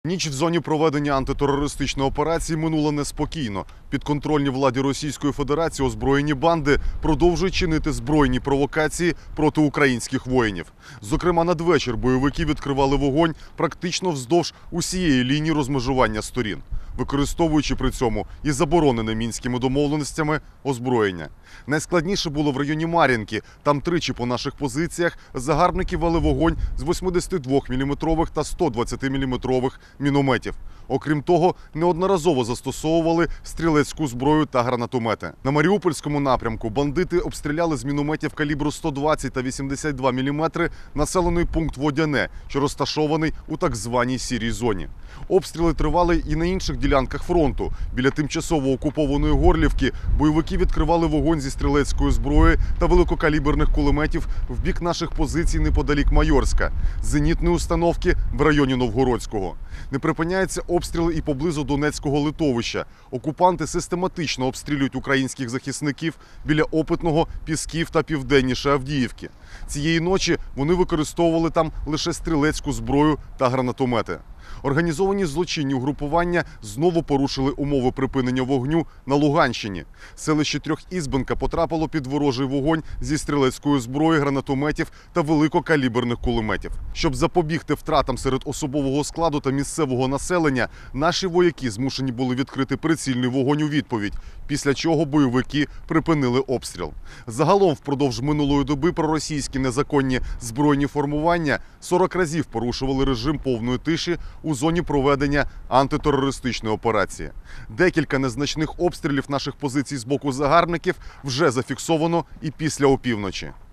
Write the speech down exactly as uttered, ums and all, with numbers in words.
Ніч в зоні проведення антитерористичної операції минула неспокійно. Підконтрольні владі Російської Федерації озброєні банди продовжують чинити збройні провокації проти українських воїнів. Зокрема, надвечір бойовики відкривали вогонь практично вздовж усієї лінії розмежування сторін, використовуючи при цьому і заборонене мінськими домовленостями озброєння. Найскладніше було в районі Мар'їнки. Там тричі по наших позиціях загарбники вели вогонь з вісімдесятидвоміліметрових та стодвадцятиміліметрових мінометів. Окрім того, неодноразово застосовували стрілецьку зброю та гранатомети. На Маріупольському напрямку бандити обстріляли з мінометів калібру сто двадцять та вісімдесят два міліметри населений пункт Водяне, що розташований у так званій сірій зоні. Обстріли тривали і на інших ділянках фронту. Біля тимчасово окупованої Горлівки бойовики відкривали вогонь зі стрілецької зброї та великокаліберних кулеметів в бік наших позицій неподалік Майорська, зенітної установки в районі Новгородського. Не припиняються обстріли і поблизу Донецького литовища. Окупанти систематично обстрілюють українських захисників біля Опитного, Пісків та південніше Авдіївки. Цієї ночі вони використовували там лише стрілецьку зброю та гранатомети. Організовані злочинні угрупування знову порушили умови припинення вогню на Луганщині. Селище Трьохізбенка потрапило під ворожий вогонь зі стрілецької зброї, гранатометів та великокаліберних кулеметів. Щоб запобігти втратам серед особового складу та місцевого населення, наші вояки змушені були відкрити прицільний вогонь у відповідь, після чого бойовики припинили обстріл. Загалом впродовж минулої доби проросійські незаконні збройні формування сорок разів порушували режим повної тиші у зоні проведення антитерористичної операції. Декілька незначних обстрілів наших позицій з боку загарбників вже зафіксовано і після опівночі.